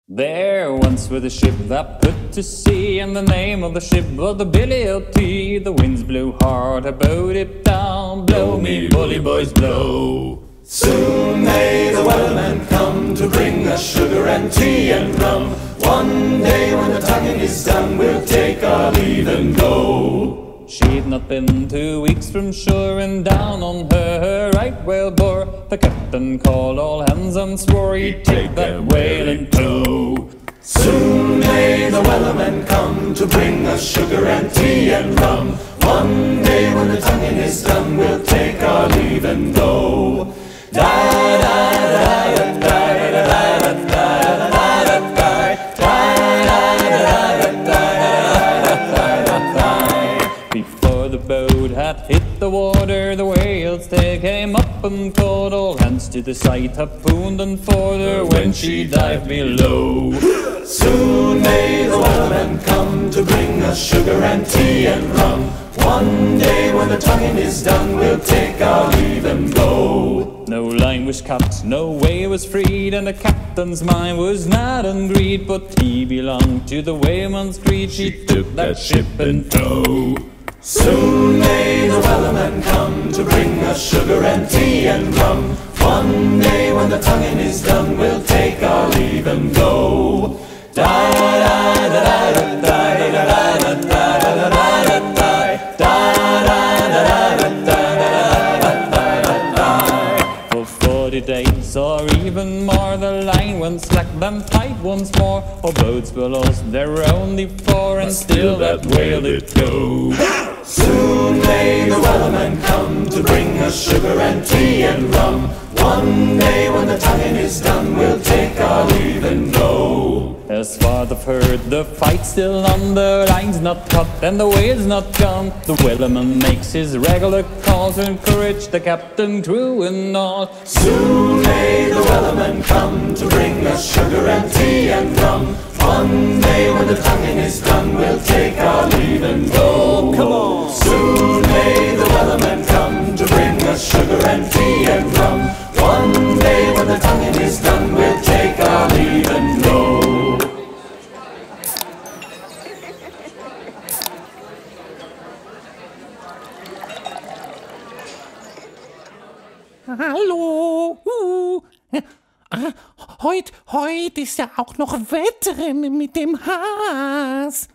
There once was a ship that put to sea, and the name of the ship was the Billy O.T. The winds blew hard about it down. Blow me, bully boys, blow. Soon may the wellerman come to bring us sugar and tea and rum. One day when the tonguing is done, we'll take our leave and go. She'd not been 2 weeks from shore, and down on her right whale bore. The captain called all hands and swore he'd take that whale in tow. Soon may the wellerman come to bring us sugar and tea and rum. One day when the tonguing is done, we'll take our leave and go. Before the boat had hit the water, the whales they came up and called all hands to the side, harpooned and fought her when she dived below. Soon may the wellerman come to bring us sugar and tea and rum. One day when the tonguing is done, we'll take our leave and go. No line was cut, no way was freed, and the captain's mind was not in greed, but he belonged to the whaleman's creed. She took that ship in tow. Soon may the wellerman come to bring us sugar and tea and rum. One day when the tonguing is done, we'll take our leave and go. For 40 days or even more, the line went slack, then tight once more. Our boats were lost, there were only 4, and still that whale did go. Soon may the wellerman come to bring us sugar and tea and rum. One day when the tonguing is done, we'll take our leave and go. As far as I've heard, the fight's still on, the line's not cut and the whale's not gone. The wellerman makes his regular calls to encourage the captain, crew and all. Soon may the wellerman come to bring us sugar and tea and rum. One day when the tonguing is done, we'll take our leave and go. Come on! Soon may the wellerman come to bring us sugar and tea and rum. One day when the tonguing is done, we'll take our leave and go. Hallo. Heute ist ja auch noch Wettrennen mit dem Haas.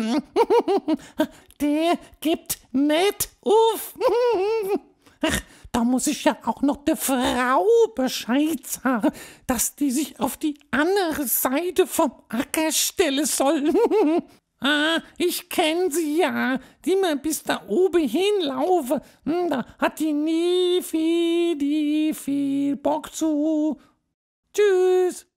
Der gibt nicht auf. Ach, da muss ich ja auch noch der Frau Bescheid sagen, dass die sich auf die andere Seite vom Acker stellen soll. Ich kenn sie ja, die mal bis da oben hinlaufen. Da hat die nie viel Bock zu. Tschüss.